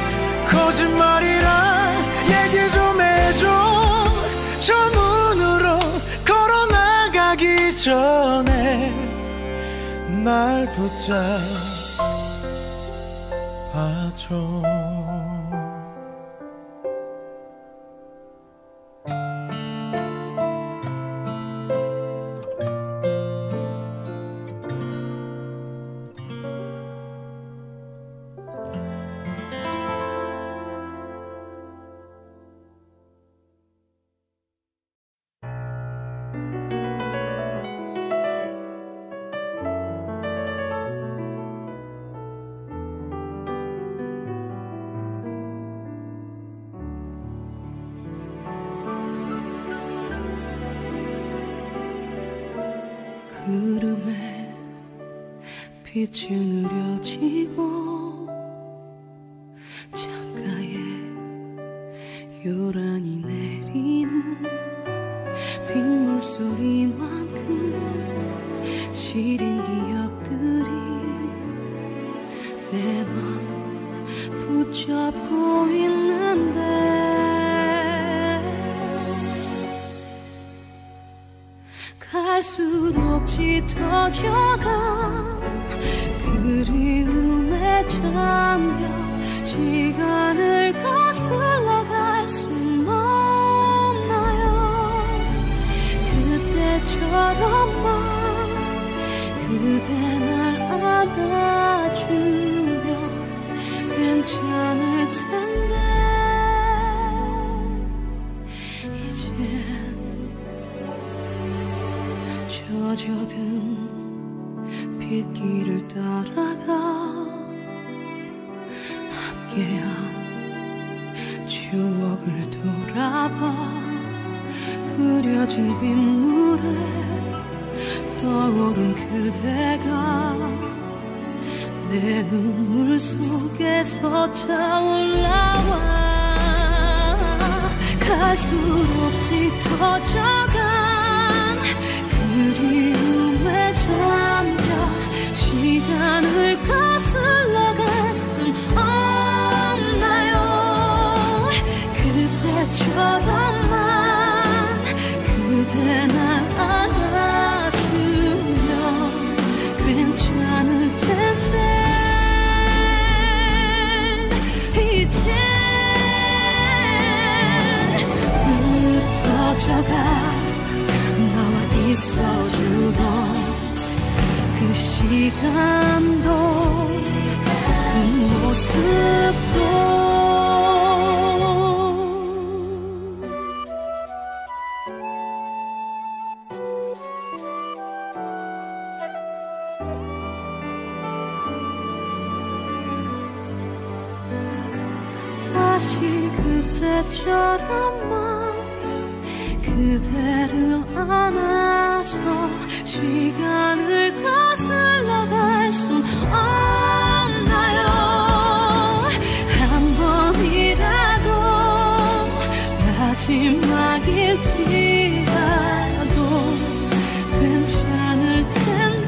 거짓말이라 얘기 좀 해줘. 저 문으로 걸어 나가기 전에 날 붙잡아줘. 구름에 빛이 느려지고 창가에 요란히 내리는 빗물 소리만큼 시린 기억들이 내 맘 붙잡고 있는데. 갈수록 짙어져간 그리움에 잠겨 시간을 거슬러 갈 순 없나요. 그때처럼만 그대 날 안아주면 괜찮을 텐데 이젠 젖어든 빗길을 따라가 함께한 추억을 돌아봐 흐려진 빗물에 떠오른 그대가 내 눈물 속에서 차올라와 갈수록 짙어져간 그리움에 잠겨 시간을 거슬러 갈 순 없나요 그때처럼만 그대 날 안아주면 괜찮을 텐데 이제 흩어져가 나와 있어주던 그 시간도 그 모습도 다시 그때처럼만 그대를 안아서 시간을 거슬러 갈 순 없나요 한 번이라도 마지막일지라도 괜찮을 텐데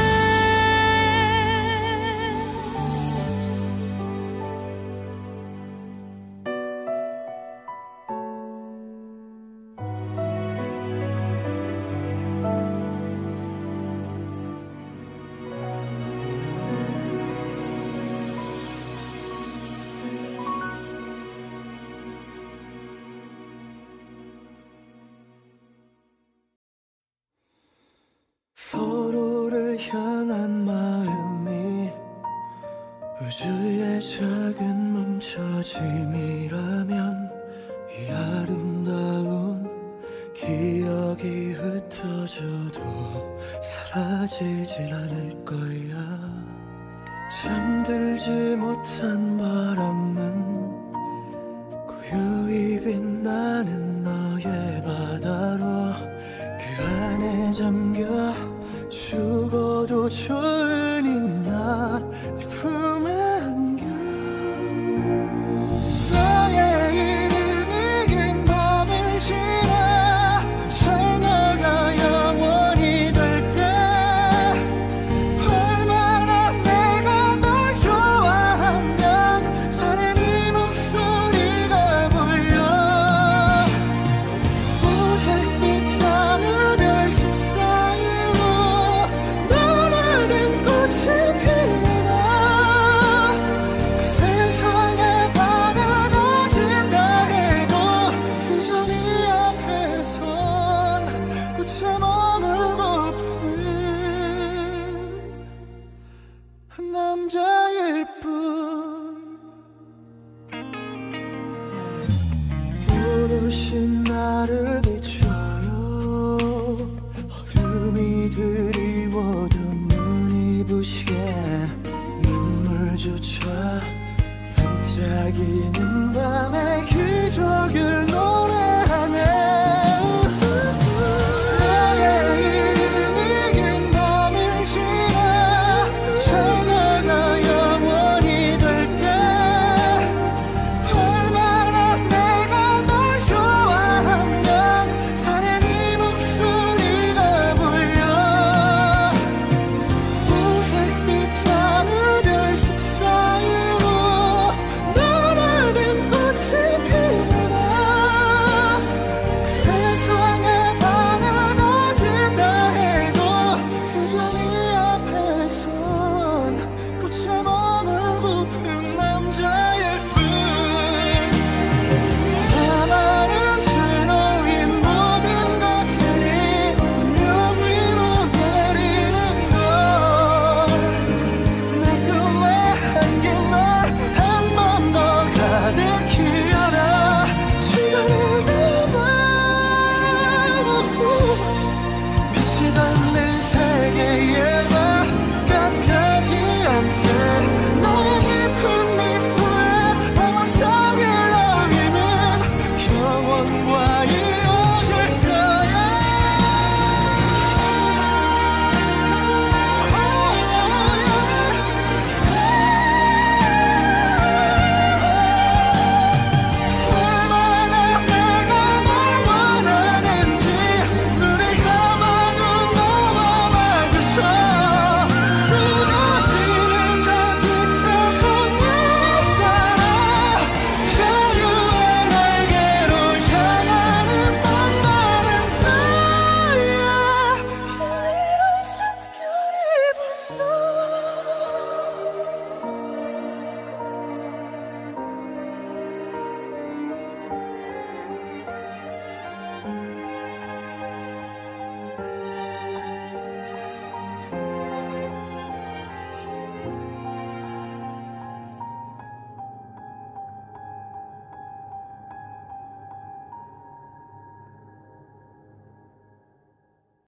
서로를 향한 마음이 우주의 작은 뭉쳐짐이라면 이 아름다운 기억이 흩어져도 사라지질 않을 거야 잠들지 못한 바람은 고요히 빛나는 너의 바다로 그 안에 잠겨 죽어도 좋